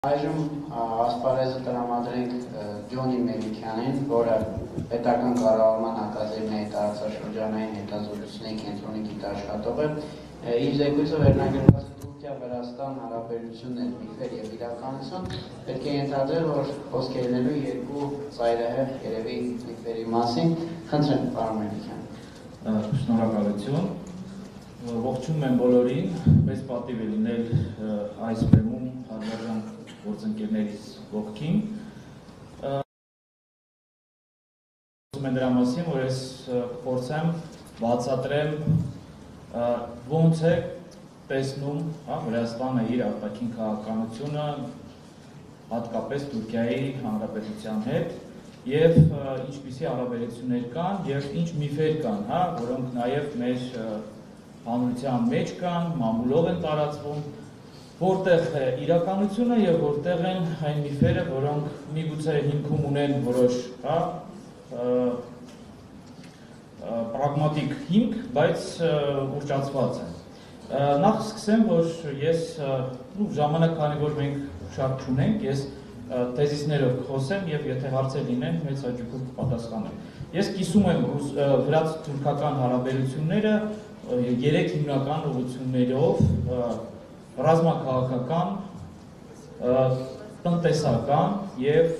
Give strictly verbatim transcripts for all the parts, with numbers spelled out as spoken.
Այժմ ասպարեզը տրամադրենք Ջոնի Մելիքյանին, որը պետական կառավարման ակադեմիայի տարածաշրջանային հետազոտությունների կենտրոնի գիտաշխատող է։ Իր զեկույցը վերնագրված է Թուրքիա-Վրաստան հարաբերություններ, միֆեր և իրականություն։ Պետք է ենթադրել, որ խոսք է ելնելու երկու ծայրահեղ երևի միֆերի մասին։ Խնդրեմ, պարոն Մելիքյան։ Շնորհակալություն։ Ողջունում եմ բոլորին, մեծ պատիվ է լինել այս բեմում հարմարժան գործընկերներից կողքին։ Խոսում եմ դրա մասին, որ ես փորձեմ բացատրեմ ոնց է տեսնում Վրաստանը իր արտաքին քաղաքականությունը, հատկապես Թուրքիայի Հանրապետության հետ, եւ ինչպիսի հարաբերություններ կան եւ ինչ միֆեր կան, հա, որոնք նաեւ մեր հանրության մեջ կան, մամուլով են տարածվում, որտեղ է իրականությունը եւ որտեղ են այն միֆերը, որոնք միգուցե հիմքում ունեն որոշ, հա, պրագմատիկ հիմք, բայց ուռճացված են։ Նախ սկսեմ, որ ես ժամանակ, քանի որ մենք շատ չունենք, ես թեզիսներով կխոսեմ եւ եթե հարցեր լինեն, մեծ հաճույքով կպատասխանեմ։ Ես կիսում եմ վրաց-թուրքական հարաբերությունները երեք հիմնական ուղղություններով՝ ռազմաքաղաքական, տնտեսական եւ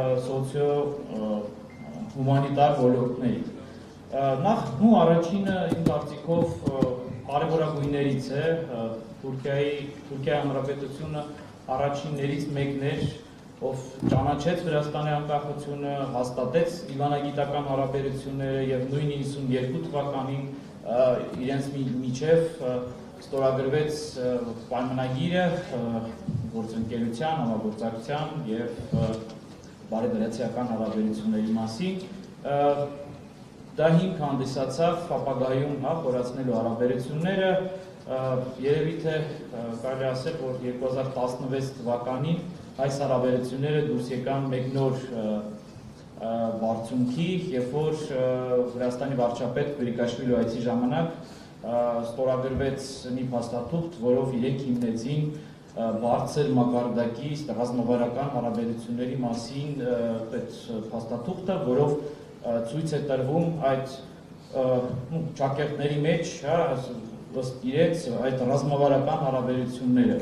սոցիո-հումանիտար ոլորտների։ Նախ ու առաջինը իմ կարծիքով կարևորագույններից է Թուրքիայի Թուրքիայի Հանրապետությունը առաջիններից մեկն էր, ով ճանաչեց Վրաստանի անկախությունը, հաստատեց դիվանագիտական հարաբերությունները եւ նույն իննսունյերկու թվականին իրենց միջև ստորագրվեց պայմանագիրը գործընկերության, համագործակցության եւ բարեվրացիական հարաբերությունների մասին։ Դա հիմք հանդիսացավ ապագայում խորացնելու հարաբերությունները, երևի թե կարելի ասել, որ երկու հազար տասնվեց թվականին այս հարաբերությունները դուրս եկան մեկ նոր բարձունքի, երբ որ Վրաստանի վարչապետ Գրիգաշվիլու այցի ժամանակ ստորագրվեց մի փաստաթուղթ, որով իրենք հիմնեցին բարձր մակարդակի ռազմավարական հարաբերությունների մասին այդ փաստաթուղթը, որով ցույց է տրվում այդ ճակերտների մեջ, ըստ իրենց այդ ռազմավարական հարաբերությունները։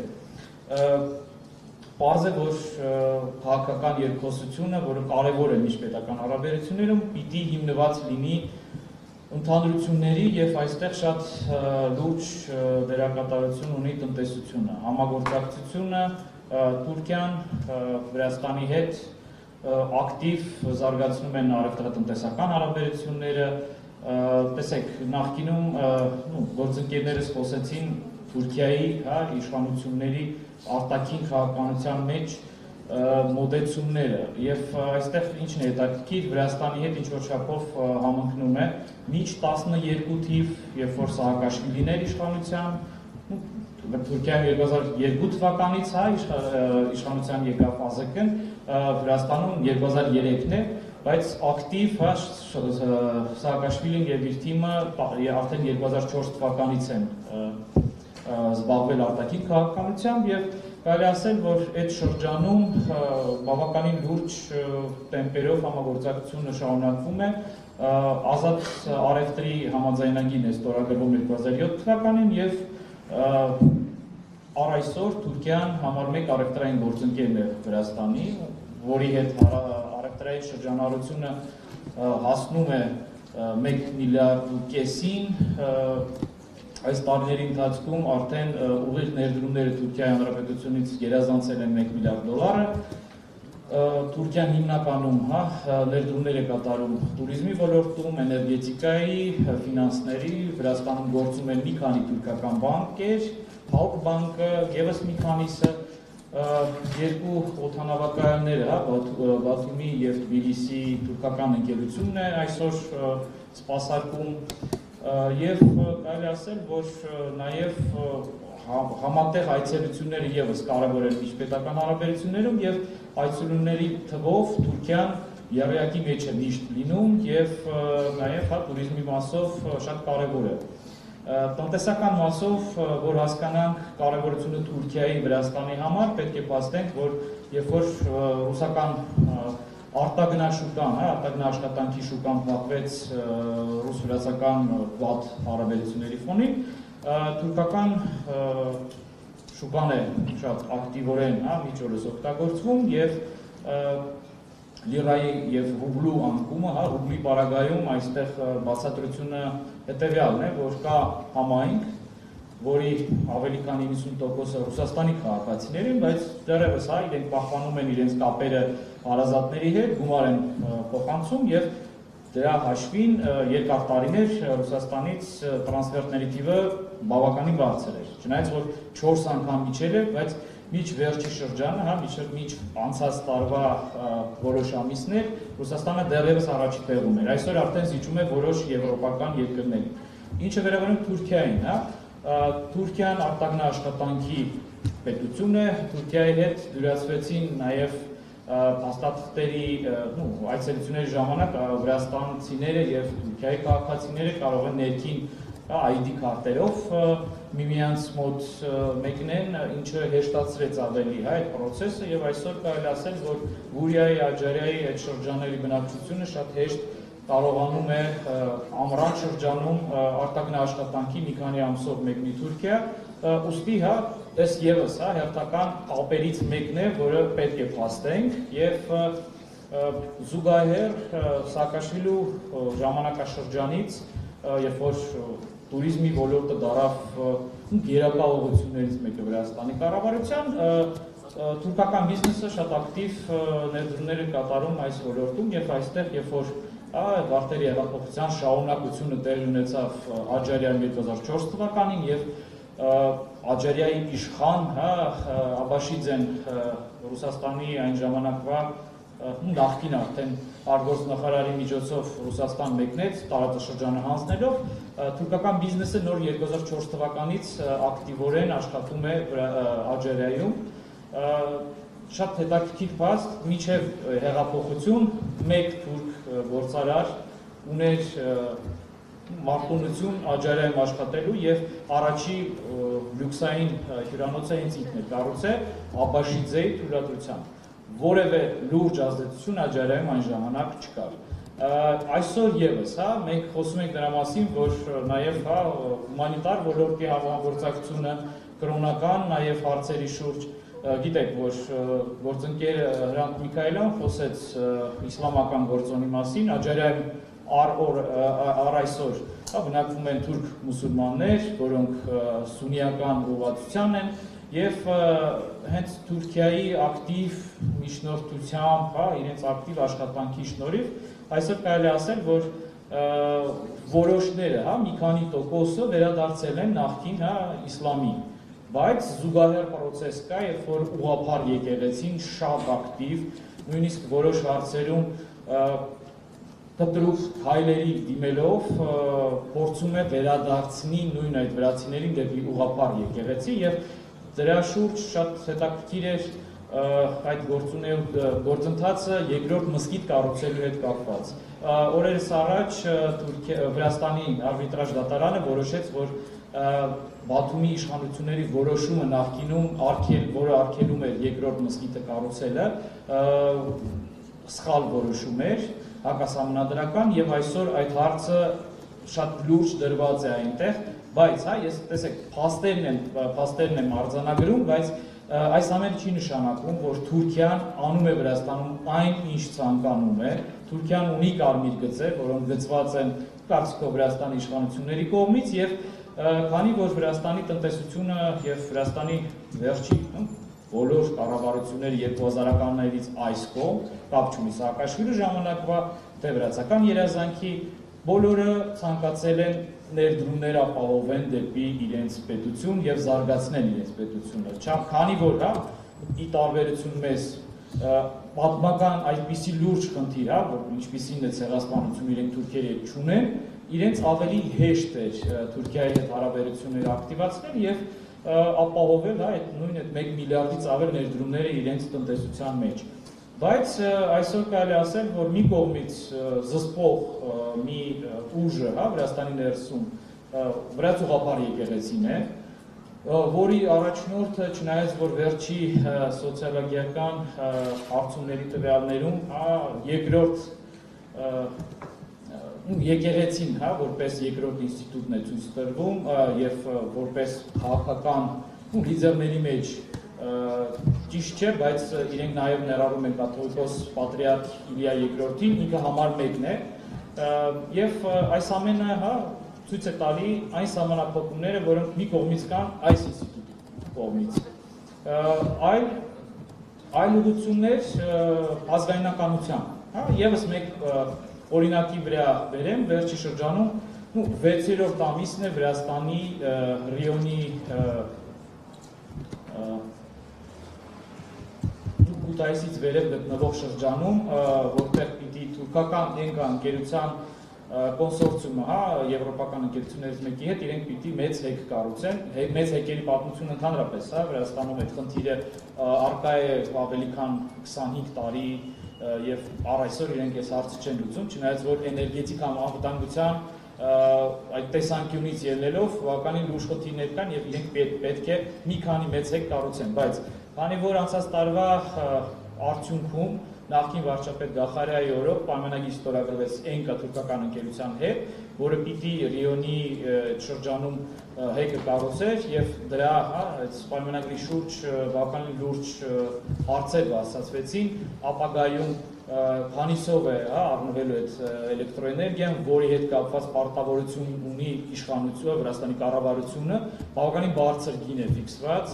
Պարզ է, որ քաղաքական երկխոսությունը, որը կարևոր է միջպետական հարաբերություններում, պիտի հիմնված լինի ընդհանրությունների եւ այստեղ շատ լուրջ դերակատարություն ունի տնտեսությունը, համագործակցությունը, Թուրքիան Վրաստանի հետ ակտիվ զարգացնում են առևտրատնտեսական հարաբերությունները, տեսեք, նախկինում գործընկերներս խոսեցին Թուրքիայի իշխանությունների արտաքին քաղաքականության մեջ մոդեցումները եւ այստեղ ինչն է հետաքրքիր, Վրաստանի հետ ինչ-որ չափով համընկնում է միջ տասնյոթ թիվ, երբ որ Սահակաշվիլին էր իշխանության, Թուրքիայում երկու հազար երկու թվականից իշխանության եկավ ԱԶԿ-ն, Վրաստանում երկու հազար երեքն է, բայց ակտիվ Սահակաշվիլին եւ իր թիմը արդեն երկու հազար չորս թվականից են զբաղվել արտաքին քաղաքականությամբ եւ կարելի ասել, որ այդ շրջանում բավականին լուրջ տեմպերով համագործակցությունը շարունակվում է, ազատ առևտրի համաձայնագիրն է ստորագրվում երկու հազար յոթ թվականին եւ առ այսօր Թուրքիան համար մեկ առևտրային գործընկերն է Վրաստանի, որի հետ առևտրային շրջանառությունը հասնում է մեկ միլիարդ ու կեսին, այս տարիների ընթացքում արդեն ուղիղ ներդրումները Թուրքիայի Հանրապետությունից գերազանցել են մեկ միլիարդ դոլարը, Թուրքիան հիմնականում ներդրումներ է կատարում տուրիզմի ոլորտում, էներգետիկայի, ֆինանսների, Վրաստանում գործում են մի քանի թուրքական բանկեր, Halk բանկը, եւս մի քանիսը, երկու օդանավակայանները, Բաթումի եւ Թբիլիսի թուրքական ընկերությունն է այսօր սպասարկում եւ կարելի ասել, որ նաեւ համատեղ այցելությունները եւս կարեւոր են միջպետական հարաբերություններում եւ այցելությունների թվով Թուրքիան եռյակի մեջ է միշտ լինում եւ նաեւ հա տուրիզմի մասով շատ կարեւոր է։ Տնտեսական մասով, որ հասկանանք կարևորությունը Թուրքիայի Վրաստանի համար, պետք է փաստենք, որ երբ որ ռուսական արտագնաշուկան, արտագնաաշխատանքի շուկան փակվեց ռուս-վրացական վատ հարաբերությունների ֆոնին, թուրքական շուկան է շատ ակտիվորեն միջօրս օգտագործվում եւ լիրայի եւ ռուբլու անկումը, հա, ռուբլի պարագայում այստեղ բացատրությունը հետեւյալն է, որ կա համայնք, որի ավելի քան իննսուն տոկոսը Ռուսաստանի քաղաքացիներին, բայց դեռևս հա իրենք պահպանում են իրենց կապերը հարազատների հետ, գումար են փոխանցում եւ դրա հաշվին երկար տարիներ Ռուսաստանից տրանսֆերտների թիվը բավականին բարձր էր։ Չնայած որ չորս անգամ իջել է, բայց միջ վերջի շրջանը, հա, միջ անցած տարվա որոշ ամիսներ Ռուսաստանը դեռևս առաջի տեղում էր։ Այսօր արդեն զիջում է որոշ եվրոպական երկրների։ Ինչը վերաբերում Թուրքիային, հա, Թուրքիան արտագնաաշխատանքի պետություն է, Թուրքիայի հետ դյուրացվեցին նաև փաստաթղթերի այցելությունների ժամանակ վրաստանցիները եւ Թուրքիայի քաղաքացիները կարող են ներքին այ դի քարտերով միմյանց մոտ մեկնեն, ինչը հեշտացրեց ավելի այդ process-ը եւ այսօր կարելի ասել, որ Գուրիայի, Աջարիայի այդ շրջանների բնակչությունը շատ հեշտ կարողանում է ամռան շրջանում արտագնաաշխատանքի մի քանի ամսով մեկնի Թուրքիա, ուստի հա այս եւս հա հերթական կապերից մեկն է, որը պետք է փաստենք եւ զուգահեռ Սաակաշվիլու ժամանակաշրջանից, երբ որ տուրիզմի ոլորտը դարավ գերակայություններից մեկը Վրաստանի կառավարության, թուրքական բիզնեսը շատ ակտիվ ներդրումներ է կատարում այս ոլորտում եւ այստեղ, երբ որ Վարդերի հեղափոխության շարունակությունը տեղի ունեցավ Աջարիայում երկու հազար չորս թվականին եւ Աջարիայի իշխան, հա, Աբաշիձեն Ռուսաստանի այն ժամանակվա նախկին արդեն արտգործնախարարի միջոցով Ռուսաստան մեկնեց տարածաշրջանը հանձնելով, թուրքական բիզնեսը նոր երկու հազար չորս թվականից ակտիվորեն աշխատում է Աջարիայում, շատ հետաքրքիր փաստ, մինչև հեղափոխություն մեկ թուրք գործարար ուներ մարտունություն Աջարիայում աշխատելու եւ առաջի լյուքսային հյուրանոցը հենց ինքն է կառուցել Աբաշիձեի թույլատրությամբ։ Որևէ լուրջ ազդեցություն Աջարիայում այն ժամանակ չկար։ Այսօր եւս, հա, մենք խոսում ենք դրա մասին, որ նաեւ հա հումանիտար ոլորտի համագործակցությունը կրոնական նաեւ հարցերի շուրջ գիտեք, որ գործընկեր Հրանտ Միքայելյան խոսեց իսլամական գործոնի մասին, Աջարիայում առ այսօր բնակվում են թուրք մուսուլմաններ, որոնք սուննիական ուղղվածության են եւ հենց Թուրքիայի ակտիվ միջնորդությամբ, հա, իրենց ակտիվ աշխատանքի շնորհիվ այսօր կարելի ասել, որ որոշները, հա, մի քանի տոկոսը վերադարձել են նախկին, հա, իսլամի, բայց զուգահեռ process կա, երբ որ ուղղափառ եկեղեցին շատ ակտիվ, նույնիսկ որոշ հարցերում կտրուկ հայլերի դիմելով փորձում է վերադարձնի նույն այդ վրացիներին դեպի ուղղափառ եկեղեցի եւ դրա շուրջ շատ հետաքրքիր էր այդ գործընթացը երկրորդ մզկիթ կառուցելու հետ կապված։ Օրերս առաջ Վրաստանի արբիտրաժ դատարանը որոշեց, որ Բաթումի իշխանությունների որոշումը նախկինում, որը արգելում էր երկրորդ մզկիթը կառուցելը, սխալ որոշում էր, հակասահմանադրական եւ այսօր այդ հարցը շատ լուրջ դրված է այնտեղ, բայց հա ես տեսեք փաստերն են, փաստերն եմ արձանագրում, բայց այս ամենը չի նշանակում, որ Թուրքիան անում է Վրաստանում այն, ինչ ցանկանում է։ Թուրքիան ունի կարմիր գծեր, որոնք գծված են կարծիքով Վրաստանի իշխանությունների կողմից եւ քանի որ Վրաստանի տնտեսությունը եւ Վրաստանի վերջի բոլոր կառավարությունները երկու հազարականներից այս կողմ կապ չունի Սաակաշվիլի ժամանակվա թե վրացական երազանքի բոլորը ցանկացել են ներդրումներ ապահովեն դեպի իրենց պետություն եւ զարգացնել իրենց պետությունը։ Քանի որ հա ի տարբերություն մեզ պատմական այդպիսի լուրջ խնդիր, հա, որ ինչպիսին է ցեղասպանություն իրենք թուրքերի հետ չունեն, իրենց ավելի հեշտ է Թուրքիայի հետ հարաբերությունները ակտիվացնել եւ ապահովել հա այդ նույն այդ մեկ միլիարդից ավել ներդրումները իրենց տնտեսության մեջ։ Բայց այսօր կարելի ասել, որ մի կողմից զսպող մի ուժը, հա, Վրաստանի ներսում վրացուղապար եկեղեցին է, որի առաջնորդը չնայած որ վերջի սոցիոլոգիական հարցումների տվյալներում երկրորդ եկեղեցին, հա, որպես երկրորդ ինստիտուտն է ցույց տրվում եւ որպես քաղաքական լիդերների մեջ ճիշտ չէ, բայց իրենք նաեւ ներառում են կաթողիկոս պատրիարք Իլիա երկրորդին, ինքը համար մեկն է եւ այս ամենը, հա, ցույց է տալի այն սահմանափակումները, որոնք մի կողմից կան այս ինստիտուտի կողմից։ Այլ այլ ուղղություններ ազգայնականության, հա, եւս մեկ օրինակի վրա վերեմ, վերջի շրջանում վեցերորդ ամիսն է Վրաստանի Ռիոնի Կուտայիսից վերև գտնվող շրջանում, որտեղ պիտի թուրքական ենկա ընկերության կոնսորցիումը, հա, եվրոպական ընկերություններից մեկի հետ իրենք պիտի մեծ հեկ կառուցեն, մեծ հեկերի պատմություն ընդհանրապես, հա, Վրաստանում այդ խնդիրը առկա է ավելի քան քսանհինգ տարի եւ առ այսօր իրենք այս հարցը չեն լուծում, չնայած որ էներգետիկ անվտանգության այդ տեսանկյունից ելնելով բավականին լուրջ խնդիրներ կան եւ իրենք պետք է մի քանի մեծ հեկ կառուցեն, բայց քանի որ անցած տարվա արդյունքում նախկին վարչապետ Գախարյայի օրոք պայմանագիր ստորագրվեց էնկա թուրքական ընկերության հետ, որը պիտի Ռիոնի շրջանում հեկը կառուցեր եւ դրա, հա, այդ պայմանագրի շուրջ բավականին լուրջ հարցեր բացասվեցին, ապագայում քանիսով է, հա, առնվելու այդ էլեկտրոէներգիան, որի հետ կապված պարտավորություն ունի իշխանությունը, Վրաստանի կառավարությունը, բավականին բարձր գին է ֆիքսված,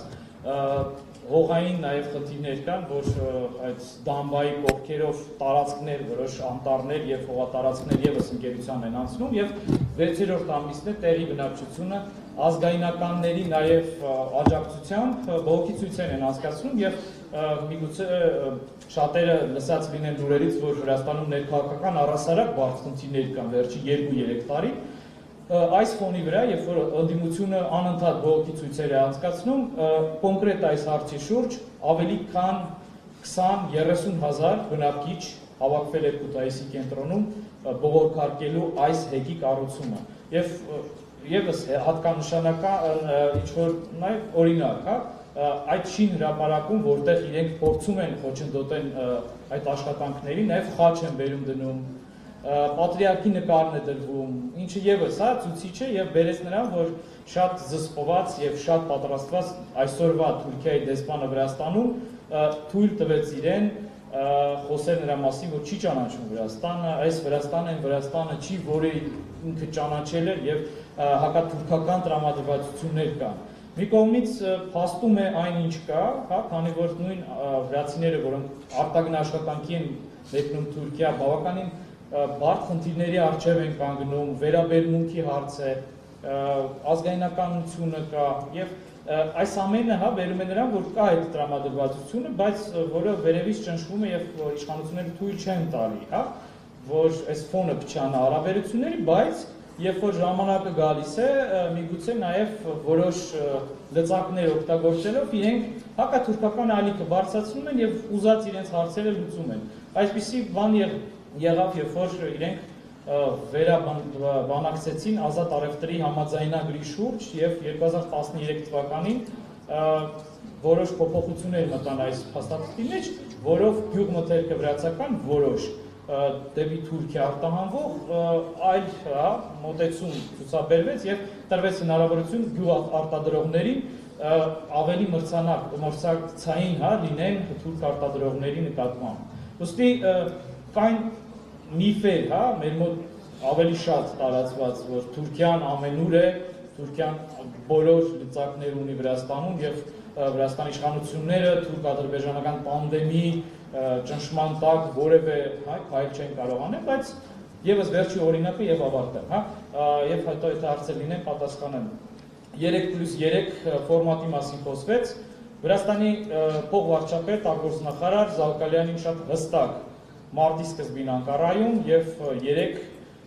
հողային նաև խնդիրներ կան, որ այդ դամբայի կողքերով տարածքներ, որոշ անտառներ եւ հողատարածքներ եւս ընկերության են անցնում եւ վեցերորդ ամիսն է տեղի բնակչությունը ազգայնականների նաև աջակցությամբ բողոքի ցույցեր են անցկացնում եւ միգուցե շատերը լսած լինեն լուրերից, որ Վրաստանում ներքաղաքական առհասարակ բարդ խնդիրներ կան վերջի երկու-երեք տարի։ Այս ֆոնի վրա, երբ որ ընդդիմությունը անընդհատ բողոքի ցույցեր է անցկացնում, կոնկրետ այս հարցի շուրջ ավելի քան քսան-երեսուն հազար բնակիչ հավաքվել է Կուտայիսի կենտրոնում բողոքարկելու այս հեկի կառուցումը։ Եվ եւս հատկանշանական ինչ-որ նաեւ օրինակ, հա, այդ շին հրապարակում, որտեղ իրենք փորձում են խոչընդոտեն այդ աշխատանքներին, նաեւ խաչ են բերում դնում, պատրիարքի նկարն է դրվում, ինչը եւս, հա, ցույցիչ է եւ բերեց նրան, որ շատ զսպված եւ շատ պատրաստված այսօրվա Թուրքիայի դեսպանը Վրաստանում թույլ տվեց իրեն խոսել նրա մասին, որ չի ճանաչում Վրաստանը, այս Վրաստանն են, Վրաստանը չի, որը ինքը ճանաչել է եւ հակաթուրքական տրամադրվածություններ կան։ Մի կողմից փաստում է այն ինչ կա, հա, քանի որ նույն վրացիները, որոնք արտագն աշխատանքի են մեկնում Թուրքիա, բավականին բարդ խնդիրների առջև են կանգնում, վերաբերմունքի հարց է, ազգայնականությունը կա եւ այս ամենը, հա, վերում է նրան, որ կա այդ տրամադրվածությունը, բայց որը վերևից ճնշվում է եւ իշխանությունները թույլ չեն տալի, հա, որ այս ֆոնը փչանա հարաբերությունների, բայց երբ որ ժամանակը գալիս է, միգուցե նաեւ որոշ լծակներ օգտագործելով իրենք հակաթուրքական ալիքը բարձրացնում են եւ ուզած իրենց հարցերը լուծում են։ Այսպիսի բան եղավ, երբ որ իրենք վերաբանակցեցին ազատ առևտրի համաձայնագրի շուրջ եւ երկու հազար տասներեք թվականին որոշ փոփոխություններ մտան այս փաստաթղթի մեջ, որով գյուղմթերքը վրացական որոշ դեպի Թուրքիա արտահանվող այլ, հա, մոտեցում ցուցաբերվեց եւ տրվեց հնարավորություն գյուղարտադրողներին ավելի մրցանակ, մրցակցային, հա, լինեն թուրք արտադրողների նկատմամբ։ Ոստի կային միֆեր, հա, մեր մոտ ավելի շատ տարածված, որ Թուրքիան ամենուր է, Թուրքիան բոլոր լծակներ ունի Վրաստանում եւ Վրաստանի իշխանությունները թուրք-ադրբեջանական պանդեմի ճնշման տակ որևէ, հա, քայլ չեն կարող անել, բայց եւս վերջի օրինակը եւ ավարտեմ, հա, եւ հետո այդ հարցը լինեն պատասխանեմ։ երեք պլյուս երեք ֆորմատի մասին խոսվեց։ Վրաստանի փոխվարչապետ արտգործնախարար Զալկալյանին շատ հստակ մարտի սկզբին Անկարայում եւ երեք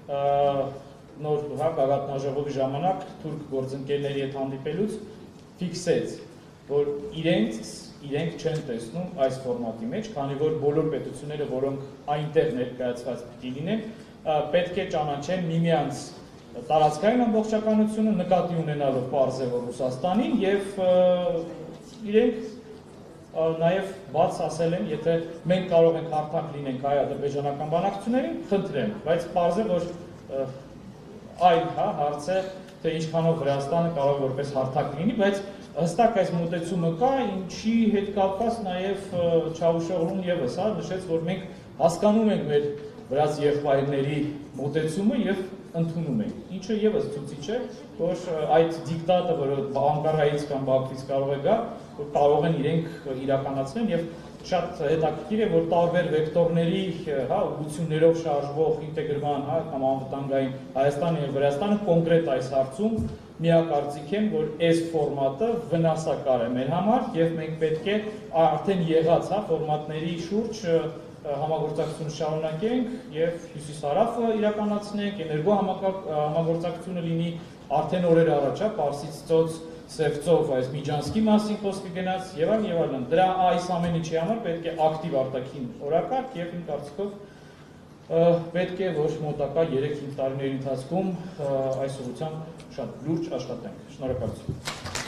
նոր, հա, գագաթնաժողովի ժամանակ թուրք գործընկերների հետ հանդիպելուց ֆիքսեց, որ իրենց իրենք չեն տեսնում այս ֆորմատի մեջ, քանի որ բոլոր պետությունները, որոնք այնտեղ ներկայացված պիտի լինեն, պետք է ճանաչեն միմյանց տարածքային ամբողջականությունը նկատի ունենալով պարզ է, որ Ռուսաստանին եւ իրենք նաև բաց ասել են, եթե մենք կարող ենք հարթակ լինենք հայ-ադրբեջանական բանակցություններին, խնդրեմ, բայց պարզ է, որ այլ հարց է, թե ինչքանով Վրաստանը կարող որպես հարթակ լինի, բայց հստակ այս մոտեցումը կա, ինչի հետ կապված նաև Չավուշօղլուն եւս նշեց, որ մենք հասկանում ենք մեր վրաց եղբայրների մոտեցումը եւ ընդունում ենք, ինչը եւս ցույց է, որ այդ դիկտատը, որը Անկարայից կամ Բաքվից կարող է գա, որ կարող են իրենք իրականացնել եւ շատ հետաքրքիր է, որ տարբեր վեկտորների, հա, ուղղություններով շարժվող ինտեգրման, հա, կամ անվտանգային Հայաստանը եւ Վրաստանը կոնկրետ այս հարցում միակարծիք են, որ այս ֆորմատը վնասակար է մեր համար եւ մենք պետք է արդեն եղած, հա, ֆորմատների շուրջ համագործակցություն շարունակենք եւ հյուսիս-հարավը իրականացնենք, էներգո համագործակցությունը լինի արդեն օրեր առաջ, հա, Պարսից ծոց Սևծով այս Միջանսկի մասին խոսքը գնաց եւ այլն եւ այլն։ Դրա այս ամեն ինչի համար պետք է ակտիվ արտաքին օրակարգ եւ իմ կարծիքով պետք է որ մոտակա երեք տարիների ընթացքում այս ուղղությամբ շատ լուրջ աշխատենք։ Շնորհակալություն։